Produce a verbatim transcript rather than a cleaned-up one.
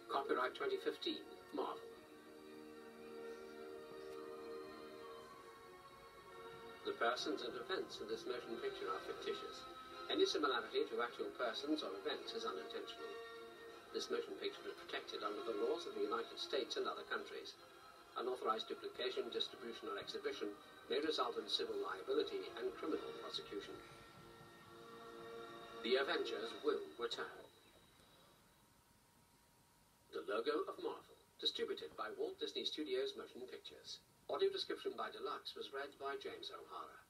Copyright twenty fifteen, Marvel. The persons and events in this motion picture are fictitious. Any similarity to actual persons or events is unintentional. This motion picture is protected under the laws of the United States and other countries. Unauthorized duplication, distribution, or exhibition may result in civil liability and criminal prosecution. The Avengers will return. The logo of Marvel, distributed by Walt Disney Studios Motion Pictures. Audio description by Deluxe was read by James O'Hara.